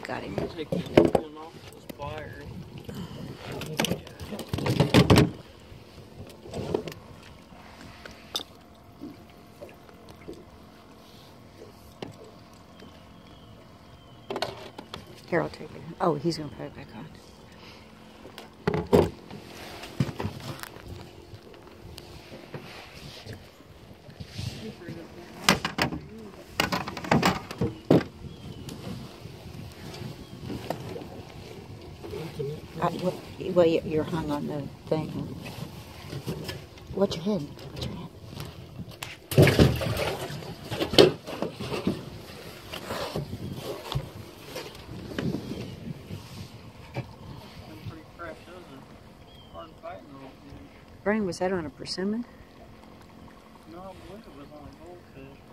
got him. Take the one off this wire. Here, I'll take it. Oh, he's going to put it back on. Well, you're hung on the thing. Watch your head. Watch your head. Brian, was that on a persimmon? No, I believe it was on a goldfish.